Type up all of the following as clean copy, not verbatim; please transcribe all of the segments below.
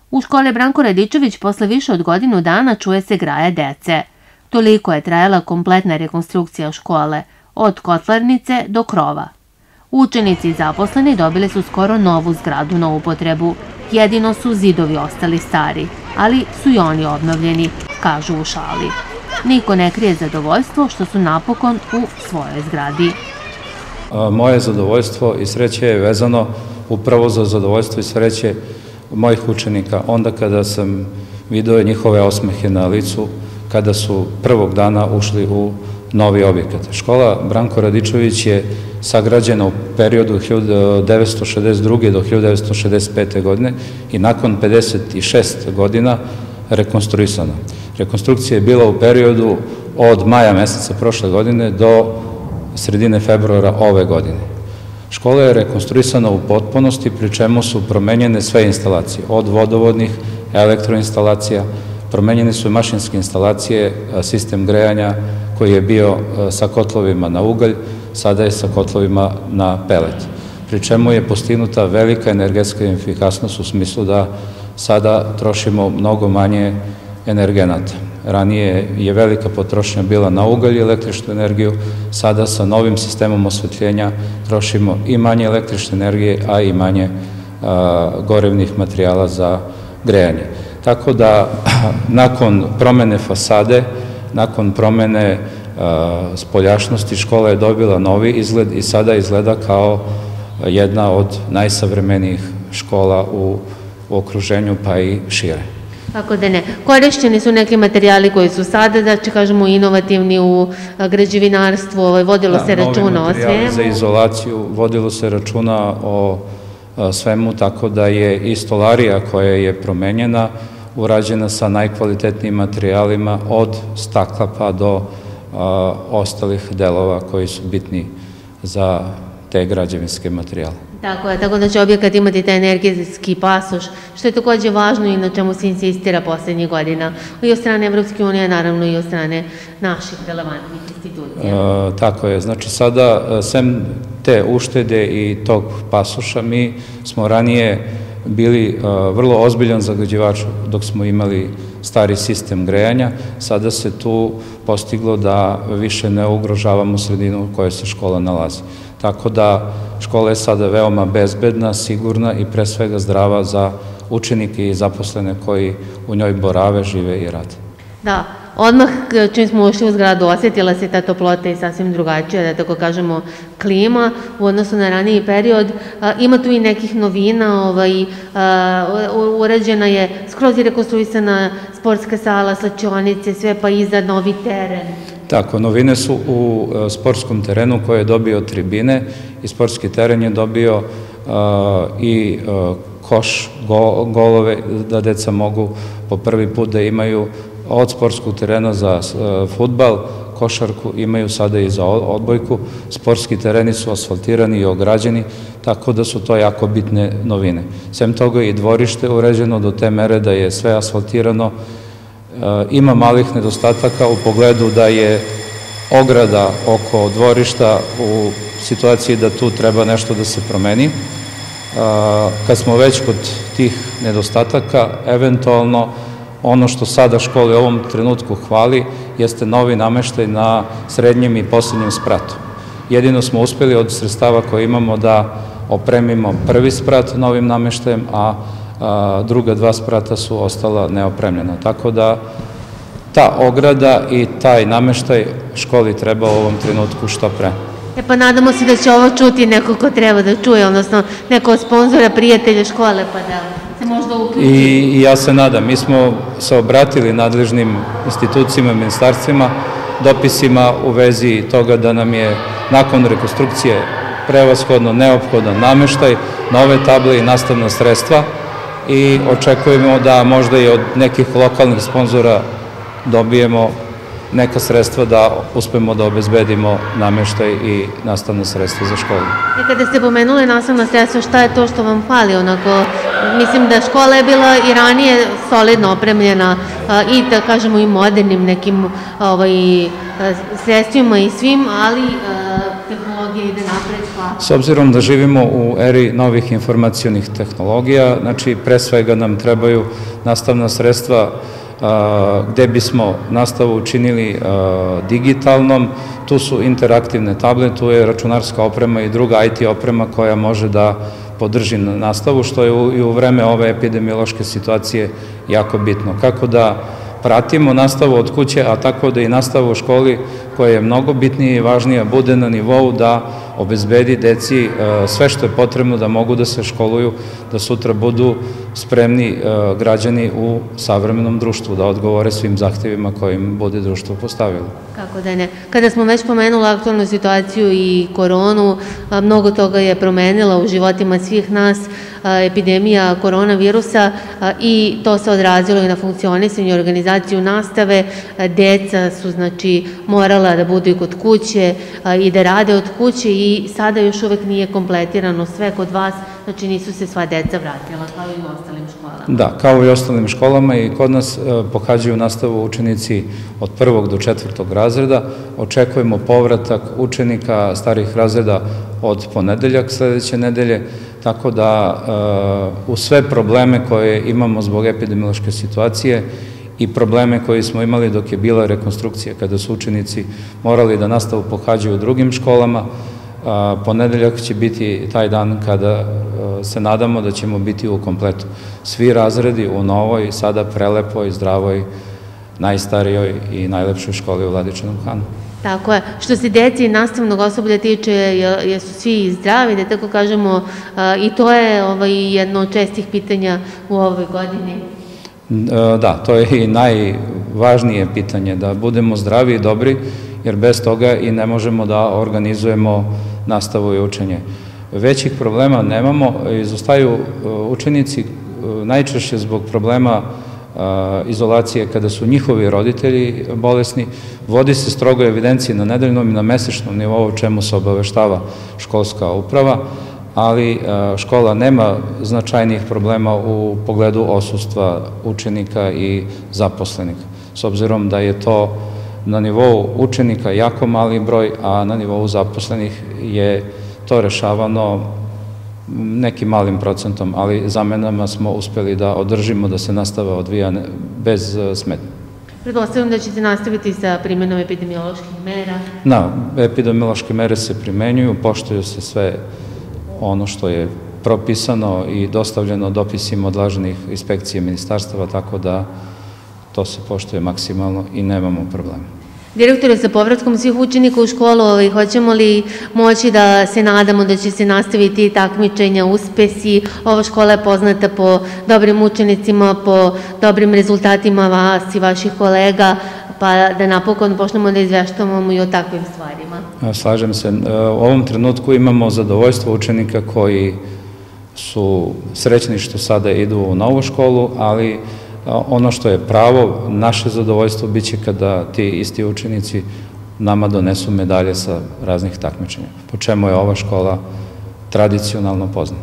U školi Branko Radičević posle više od godinu dana čuje se graja dece. Toliko je trajala kompletna rekonstrukcija škole, od kotlarnice do krova. Učenici i zaposleni dobili su skoro novu zgradu na upotrebu. Jedino su zidovi ostali stari, ali su i oni obnovljeni, kažu u šali. Niko ne krije zadovoljstvo što su napokon u svojoj zgradi. Moje zadovoljstvo i sreće je vezano upravo za zadovoljstvo i sreće mojih učenika. Onda kada sam vidio njihove osmehe na licu, kada su prvog dana ušli u novi objekat. Škola Branko Radičević je sagrađena u periodu 1962. do 1965. godine i nakon 56 godina rekonstruisana. Rekonstrukcija je bila u periodu od maja meseca prošle godine do sredine februara ove godine. Škola je rekonstruisana u potpunosti, pri čemu su promenjene sve instalacije, od vodovodnih, elektroinstalacija, promenjene su mašinske instalacije, sistem grejanja koji je bio sa kotlovima na ugalj, sada je sa kotlovima na pelet. Pri čemu je postignuta velika energetska efikasnost u smislu da sada trošimo mnogo manje energenata. Ranije je velika potrošnja bila na ugalj i električnu energiju, sada sa novim sistemom osvetljenja trošimo i manje električne energije, a i manje gorevnih materijala za grejanje. Tako da, nakon promene fasade, nakon promene spoljašnosti, škola je dobila novi izgled i sada izgleda kao jedna od najsavremenijih škola u okruženju, pa i šire. Kako da ne. Korišćeni su neki materijali koji su sada, znači kažemo, inovativni u građevinarstvu, vodilo se računa o svemu. Novi materijali za izolaciju, vodilo se računa o svemu, tako da je i stolarija koja je promenjena, urađena sa najkvalitetnijim materijalima, od stakla pa do ostalih delova koji su bitni za te građevinske materijale. Tako je, tako da će objekat imati taj energetski pasoš, što je takođe važno i na čemu se insistira poslednjih godina, i od strane Evropske unije, naravno i od strane naših relevantnih institucija. Tako je, znači sada, sem te uštede i tog pasoša, mi smo ranije bili vrlo ozbiljan zagađivač dok smo imali stari sistem grejanja. Sada se tu postiglo da više ne ugrožavamo sredinu u kojoj se škola nalazi. Tako da škola je sada veoma bezbedna, sigurna i pre svega zdrava za učenike i zaposlene koji u njoj borave, žive i rade. Da, odmah čim smo ušli u zgradu osjetila se ta toplota i sasvim drugačija, da tako kažemo, klima u odnosu na raniji period. Ima tu i nekih novina, uređena je, skroz je rekonstruisana sportska sala, slačionice, sve pa iza novi teren. Tako, novine su u sportskom terenu koji je dobio tribine i sportski teren je dobio i koš, golove, da deca mogu po prvi put da imaju od sportskog terena za fudbal, košarku, imaju sada i za odbojku. Sportski tereni su asfaltirani i ograđeni, tako da su to jako bitne novine. Sem toga i dvorište uređeno do te mere da je sve asfaltirano. Ima malih nedostataka u pogledu da je ograda oko dvorišta u situaciji da tu treba nešto da se promeni. Kad smo već kod tih nedostataka, eventualno ono što sada škole u ovom trenutku hvali jeste novi nameštaj na srednjem i poslednjem spratu. Jedino smo uspeli od sredstava koje imamo da opremimo prvi sprat novim nameštajem, a druga dva sprata su ostala neopremljena. Tako da ta ograda i taj nameštaj školi treba u ovom trenutku što pre. Pa nadamo se da će ovo čuti neko ko treba da čuje, odnosno neko od sponzora, prijatelja škole, pa da se možda uključi. I ja se nadam. Mi smo se obratili nadležnim institucijama, ministarstvima, dopisima u vezi toga da nam je nakon rekonstrukcije prevashodno neophodan nameštaj, nove table i nastavna sredstva, i očekujemo da možda i od nekih lokalnih sponzora dobijemo neka sredstva da uspemo da obezbedimo nameštaj i nastavna sredstva za školu. Kada ste pomenuli nastavna sredstva, šta je to što vam fali? Mislim da škola je bila i ranije solidno opremljena i, da kažemo, i modernim nekim sredstvima i svim, ali tehnologija ide napretka? S obzirom da živimo u eri novih informacionih tehnologija, znači pre svega nam trebaju nastavna sredstva gde bismo nastavu učinili digitalnom. Tu su interaktivne table, tu je računarska oprema i druga IT oprema koja može da podrži nastavu, što je i u vreme ove epidemiološke situacije jako bitno. Kako da pratimo nastavu od kuće, a tako da i nastavu u školi, koja je mnogo bitnija i važnija, bude na nivou da obezbedi deci sve što je potrebno da mogu da se školuju, da sutra budu spremni građani u savremenom društvu, da odgovore svim zahtevima kojim bude društvo postavilo. Kako da ne. Kada smo već pomenuli aktualnu situaciju i koronu, mnogo toga je promenila u životima svih nas, epidemija koronavirusa, i to se odrazilo i na funkcionisanje i organizaciju nastave. Deca su, znači, morala da budu i kod kuće i da rade od kuće i sada još uvek nije kompletirano sve kod vas, znači nisu se sva deca vratila, kao i u ostalim školama. Da, kao i u ostalim školama, i kod nas pohađaju nastavu učenici od 1. do 4. razreda. Očekujemo povratak učenika starih razreda od ponedeljak sledeće nedelje, tako da u sve probleme koje imamo zbog epidemiološke situacije i probleme koje smo imali dok je bila rekonstrukcija, kada su učenici morali da nastavu pohađaju u drugim školama, ponedeljak će biti taj dan kada se nadamo da ćemo biti u kompletu. Svi razredi u novoj, sada prelepoj, zdravoj, najstarijoj i najlepšoj školi u Vladičinom Hanu. Tako je. Što se deci i nastavnog osoblja tiče, jesu svi zdravi, da tako kažemo, i to je jedno od čestih pitanja u ovoj godini? Da, to je i najvažnije pitanje, da budemo zdravi i dobri, jer bez toga i ne možemo da organizujemo nastavu i učenje. Većih problema nemamo, izostaju učenici najčešće zbog problema izolacije kada su njihovi roditelji bolesni. Vodi se strogo evidencije na nedeljnom i na mesečnom nivou, o čemu se obaveštava školska uprava, ali škola nema značajnijih problema u pogledu odsustva učenika i zaposlenih, s obzirom da je to na nivou učenika jako mali broj, a na nivou zaposlenih je to rešavano nekim malim procentom, ali zamenama smo uspeli da održimo da se nastava odvija bez smetnje. Pretpostavljam da ćete nastaviti sa primjenom epidemioloških mera? Da, epidemiološke mere se primenjuju, poštuju se sve ono što je propisano i dostavljeno dopisima odlaženih inspekcije ministarstava, tako da to se poštuje maksimalno i nemamo problema. Direktore, sa povratkom svih učenika u školu, hoćemo li moći da se nadamo da će se nastaviti takmičenja, uspesi? Ova škola je poznata po dobrim učenicima, po dobrim rezultatima vas i vaših kolega, pa da napokon počnemo da izveštavamo i o takvim stvarima. Slažem se. U ovom trenutku imamo zadovoljstvo učenika koji su srećni što sada idu u novu školu, ali ono što je pravo, naše zadovoljstvo biće kada ti isti učenici nama donesu medalje sa raznih takmičenja, po čemu je ova škola tradicionalno poznata.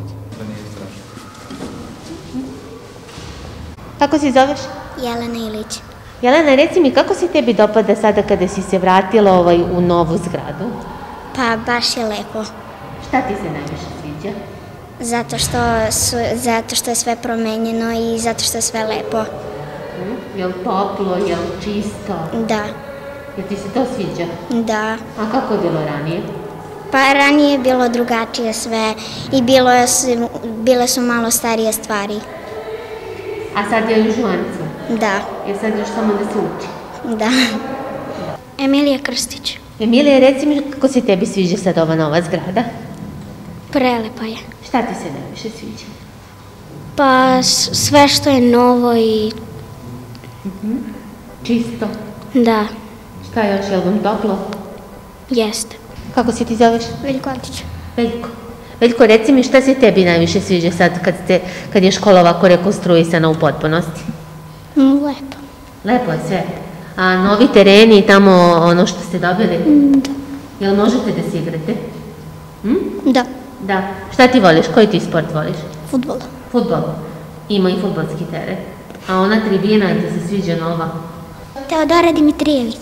Kako se zoveš? Jelena Ilić. Jelena, reci mi, kako se tebi dopada sada kada si se vratila u novu zgradu? Pa baš je lepo. Šta ti se najviše sviđa? Zato što je sve promenjeno i zato što je sve lepo. Je li toplo, je li čisto? Da. Jel ti se to sviđa? Da. A kako je bilo ranije? Pa ranije je bilo drugačije sve i bile su malo starije stvari. A sad je još žuanica? Da. Je sad još samo da se uči? Da. Emilija Krstić. Emilija, reci mi kako se tebi sviđa sad ova nova zgrada? Prelepa je. Šta ti se najviše sviđa? Pa sve što je novo i... Čisto? Da. Šta još, je li vam toplo? Jeste. Kako se ti zoveš? Veljko Antić. Veljko. Veljko, reci mi šta se tebi najviše sviđa sad kad je škola ovako rekonstruisana u potpunosti? Lepo. Lepo je sve. A novi tereni i tamo ono što ste dobili? Da. Jel možete da se igrate? Da. Da. Šta ti voliš? Koji ti sport voliš? Fudbal. Fudbal. Ima i fudbalski teren. A ona tribina ti se sviđa nova? Teodora Dimitrijević.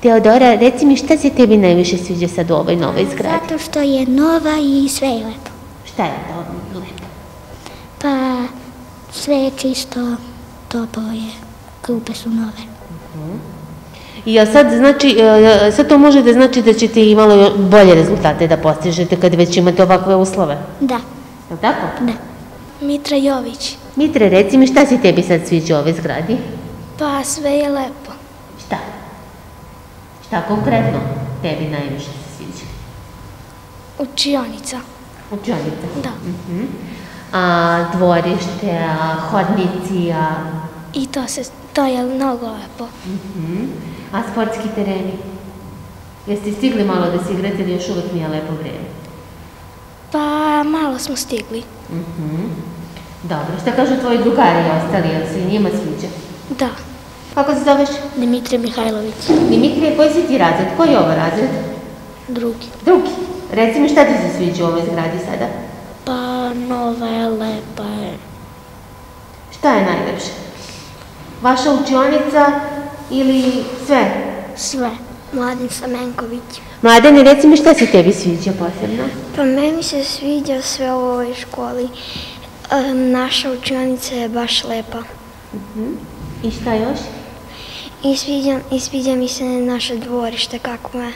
Teodora, reci mi šta se tebi najviše sviđa sad u ovoj novoj zgradi? Zato što je nova i sve je lepo. Šta je to lepo? Pa sve je čisto, toplo je, klupe su nove. I sad, znači, sad to može da znači da ćete i malo bolje rezultate da postižete kad već imate ovakve uslove? Da. Je li tako? Da. Mitra Jović. Mitre, reci mi šta se tebi sad sviđa u ovoj zgradi? Pa sve je lepo. Šta? Šta konkretno tebi najviše se sviđa? Učionica. Učionica? Da. A dvorište, a hodnici, a... I to je mnogo lepo. A sportski tereni? Jeste stigli malo da se igrate ili još uvek nije lepo vreme? Pa malo smo stigli. Dobro, šta kažu tvoji drugari i ostali, jel se i njima sviđa? Da. Kako se zoveš? Dimitrij Mihajlović. Dimitrije, koji si ti razred? Koji je ovo razred? Drugi. Drugi. Reci mi šta ti se sviđa u ovoj zgradi sada? Pa nova je, lepa je. Šta je najlepše? Vaša učionica ili sve? Sve. Mladen Samenković. Mladene, reci mi šta se tebi sviđa posebno? Pa meni se sviđa sve u ovoj školi. Naša učionica je baš lepa. I šta još? I sviđa mi se naše dvorište kako je.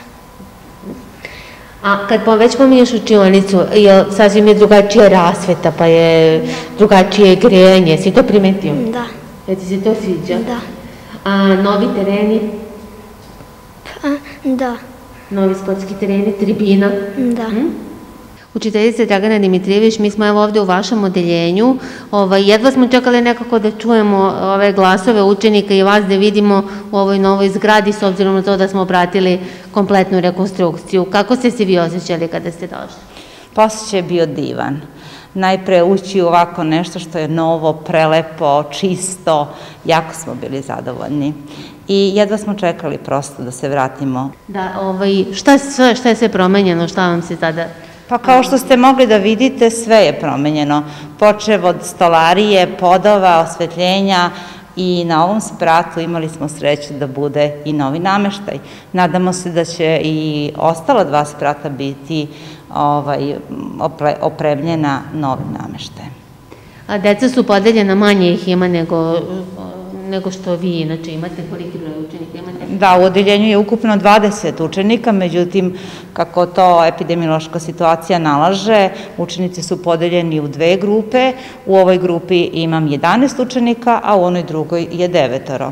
A kad već pominješ učionicu, sasvim je drugačija rasveta, pa je drugačije grejanje, si to primetio? Da. Jel ti se to sviđa? Da. A novi tereni? Pa, da. Novi sportski tereni, tribina? Da. Učiteljice Dragana Dimitrijević, mi smo evo ovde u vašem odeljenju. Jedva smo čekali nekako da čujemo ove glasove učenika i vas da vidimo u ovoj novoj zgradi, s obzirom na to da smo pratili kompletnu rekonstrukciju. Kako ste se vi osjećali kada ste došli? Osjećaj je bio divan. Najpre ući u ovako nešto što je novo, prelepo, čisto, jako smo bili zadovoljni. I jedva smo čekali prosto da se vratimo. Da, šta je sve promenjeno, šta vam se tada... Pa kao što ste mogli da vidite, sve je promenjeno. Počev od stolarije, podova, osvetljenja i na ovom spratu imali smo sreću da bude i novi nameštaj. Nadamo se da će i ostala dva sprata biti opremljena novim nameštajem. A deca su podeljena, manje ih ima nego što vi inače imate, koliki broj učenika imate? Da, u odeljenju je ukupno 20 učenika, međutim, kako to epidemiološka situacija nalaže, učenici su podeljeni u dve grupe. U ovoj grupi imam 11 učenika, a u onoj drugoj je 9.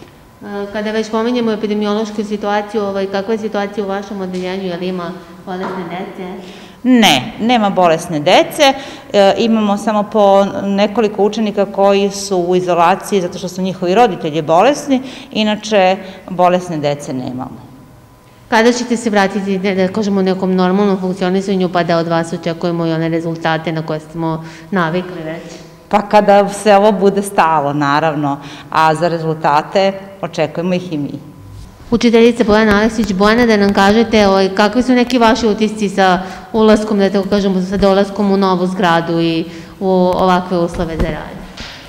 Kada već pominjemo epidemiološku situaciju, kakva je situacija u vašem odeljenju, je li ima bolesne dece? Ne, nema bolesne dece, imamo samo po nekoliko učenika koji su u izolaciji zato što su njihovi roditelji bolesni, inače bolesne dece nemamo. Kada ćete se vratiti, da kažemo, nekom normalnom funkcionisanju pa da od vas očekujemo i one rezultate na koje smo navikli već? Pa kada se ovo bude stalo, naravno, a za rezultate očekujemo ih i mi. Učiteljica Bojana Aleksić, Bojana, da nam kažete kakvi su neki vaši utisci sa ulaskom, da tako kažemo, sa dolaskom u novu zgradu i u ovakve uslove za rad?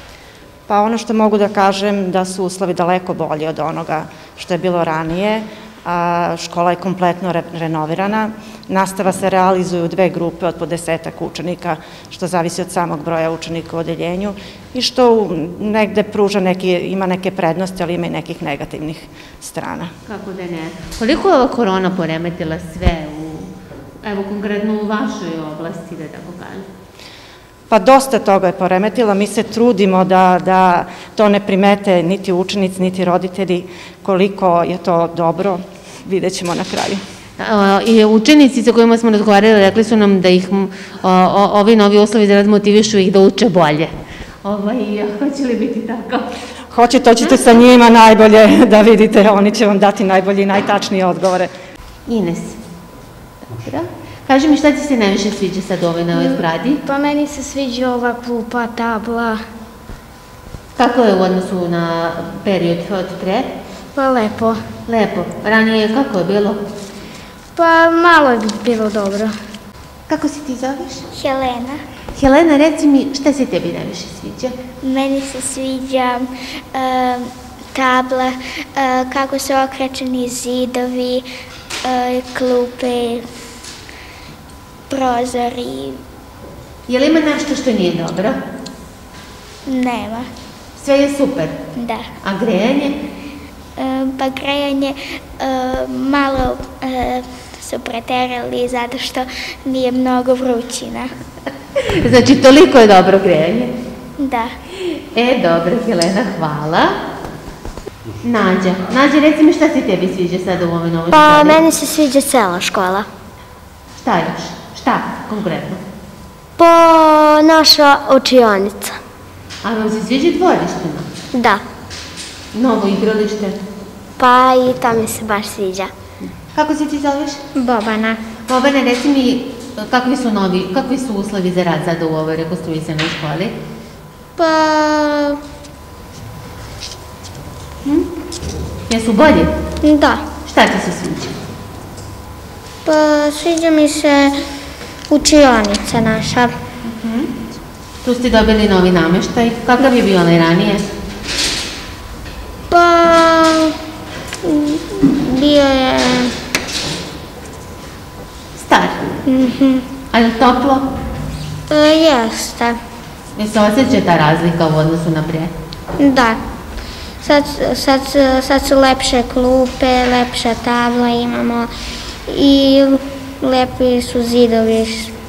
Pa ono što mogu da kažem da su uslovi daleko bolji od onoga što je bilo ranije. Škola je kompletno renovirana, nastava se realizuje u dve grupe od po 10 učenika, što zavisi od samog broja učenika u odeljenju i što negde ima neke prednosti, ali ima i nekih negativnih strana. Kako da ne? Koliko je ova korona poremetila sve, evo konkretno u vašoj oblasti, da tako kažem? Pa dosta toga je poremetila, mi se trudimo da to ne primete niti učenici, niti roditelji, koliko je to dobro, vidjet ćemo na kraju. I učenici sa kojima smo razgovarali rekli su nam da ih ovi novi uslovi za rad motivišu ih da uče bolje. Hoće li biti tako? Hoće, to ćete sa njima najbolje da vidite, oni će vam dati najbolje i najtačnije odgovore. Ines, dobro. Kaži mi šta ti se najviše sviđa sad u ovoj novoj zgradi? Pa meni se sviđa ova klupa, tabla. Kako je u odnosu na period od pre? Pa lepo. Lepo. Ranije kako je bilo? Pa malo je bilo dobro. Kako se ti zoveš? Helena. Helena, reci mi šta se tebi najviše sviđa? Meni se sviđa tabla, kako su okrečeni zidovi, klupe, prozori. Je li ima nešto što nije dobro? Nema. Sve je super. Da. A grejanje? Pa grejanje malo su preterali zato što nije mnogo vrućina. Znači, toliko je dobro grejanje? Da. Dobro, Helena, hvala. Nađa, reci mi šta se tebi sviđa sada u ovoj novoj školi? Pa meni se sviđa cela škola. Šta još? Šta konkretno? Po naša učionica. A vam se sviđa dvoriština? Da. Novo igralište? Pa i to mi se baš sviđa. Kako se ti zoveš? Bobana. Bobane, reci mi kakvi su uslovi za rad sada u ovoj rekonstruisanoj školi? Pa... Jesu bolji? Da. Šta ti se sviđa? Pa sviđa mi se učionica naša. Tu ste dobili novi nameštaj. Kakav je bio onaj ranije? Pa... bio je... Star. A je li toplo? Jeste. Je se osjeća ta razlika u odnosu na pre? Da. Sad su lepše klupe, lepša tabla imamo i lepi su zidovi.